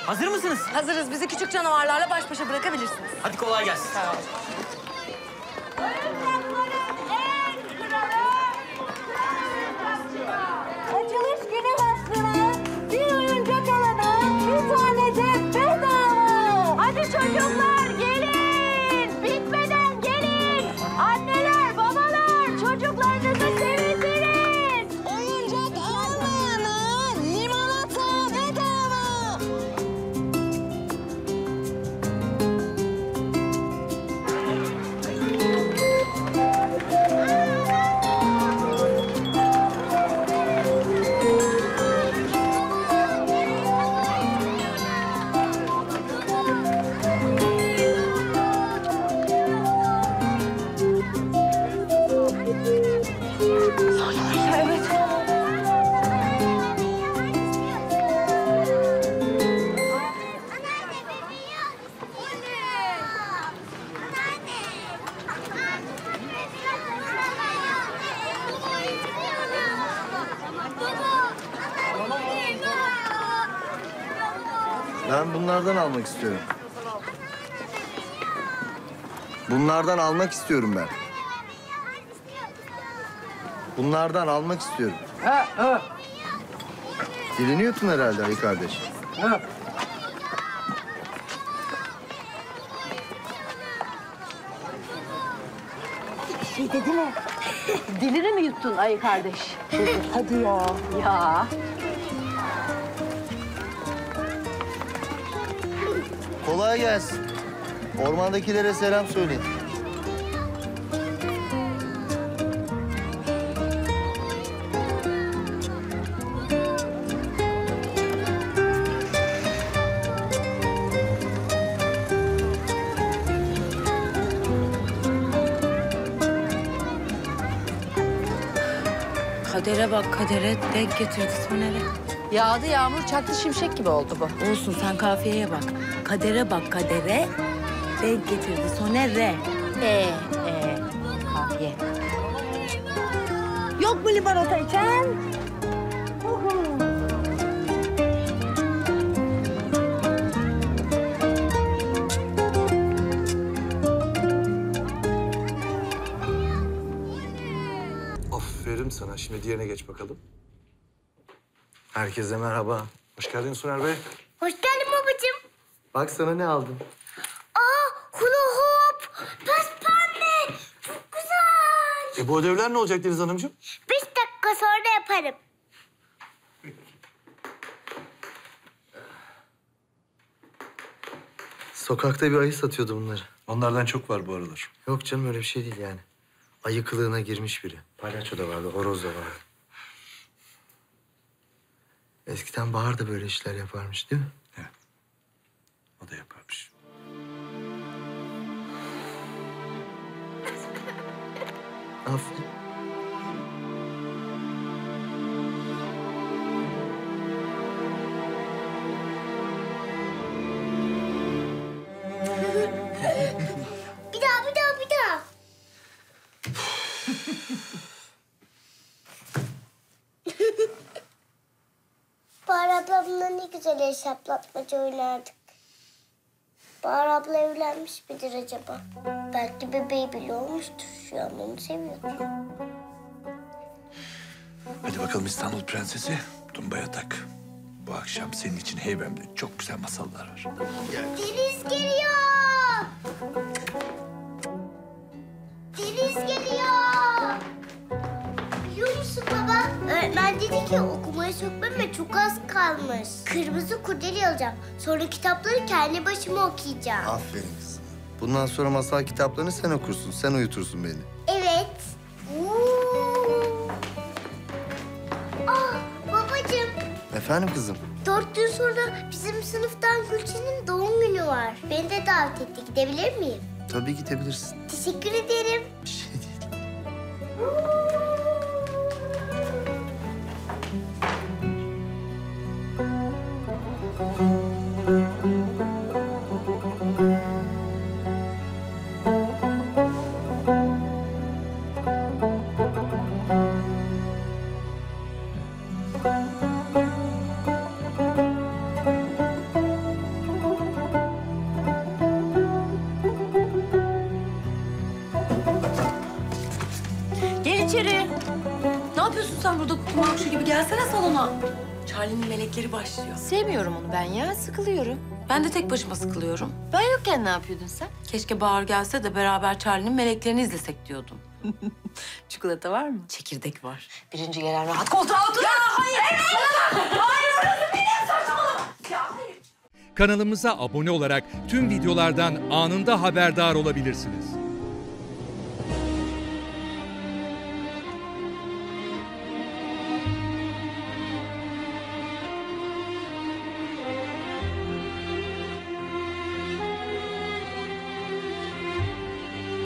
Hazır mısınız? Hazırız. Bizi küçük canavarlarla baş başa bırakabilirsiniz. Hadi kolay gelsin. Sağ ol. Açılış günü başlıyor. Bir oyuncak alana bir tane de bedava. Hadi çocuklar gelin. Bitmeden gelin. Anneler, babalar çocuklarınızı sevindirin. Oyuncak almayana limonata bedava. Ben bunlardan almak istiyorum. Bunlardan almak istiyorum ben. Bunlardan almak istiyorum. Dilini yutun herhalde Ali kardeş. Şey dedi mi? Dilini mi yuttun ayı kardeş? Hadi ya. Ya. Kolay gelsin. Ormandakilere selam söyleyin. Kadere bak kadere, denk getirdi Soner'e. Yağdı yağmur çaktı şimşek gibi oldu bu. Olsun sen kafiyeye bak. Kadere bak kadere, denk getirdi Soner'e. Kafiye. Yok mu limonata içen? Aferin sana. Şimdi diğerine geç bakalım. Herkese merhaba. Hoş geldin Soner Bey. Hoş geldin babacığım. Bak sana ne aldım. Hula hop. Pembe. Çok güzel. Bu ödevler ne olacak Deniz Hanımcığım? 5 dakika sonra yaparım. Sokakta bir ayı satıyordu bunları. Onlardan çok var bu aralar. Yok canım öyle bir şey değil yani. Ayı kılığına girmiş biri. Palyaço da vardı, horoz da vardı. Eskiden Bahar da böyle işler yaparmış değil mi? O da yaparmış. Aferin. Bir daha. Bahar ablamla ne güzel hesaplatmaca oynardık. Bahar abla evlenmiş midir acaba? Belki bebeği bile olmuştur. Şu an onu seviyordur. Hadi bakalım İstanbul Prensesi. Dumba yatak. Bu akşam senin için heybemde çok güzel masallar var. Deniz geliyor. Deniz geliyor. Biliyor musun baba? Öğretmen dedi ki okumaya sokmama çok az kalmış. Kırmızı kurdele alacağım. Sonra kitapları kendi başıma okuyacağım. Aferin kızım. Bundan sonra masal kitaplarını sen okursun, sen uyutursun beni. Evet. Babacığım. Efendim kızım? 4 gün sonra bizim sınıftan Gülçin'in doğum günü var. Beni de davet etti. Gidebilir miyim? Tabii gidebilirsin. Teşekkür ederim. Bir şey değil. içeri. Ne yapıyorsun sen burada kutu makşu gibi? Gelsene salona. Charlie'nin melekleri başlıyor. Sevmiyorum onu ben ya, sıkılıyorum. Ben de tek başıma sıkılıyorum. Ben yokken ne yapıyordun sen? Keşke Bahar gelse de beraber Charlie'nin meleklerini izlesek diyordum. Çikolata var mı? Çekirdek var. Birinci gelen rahat koltuğa otur. Ya hayır! Kanalımıza abone olarak tüm videolardan anında haberdar olabilirsiniz.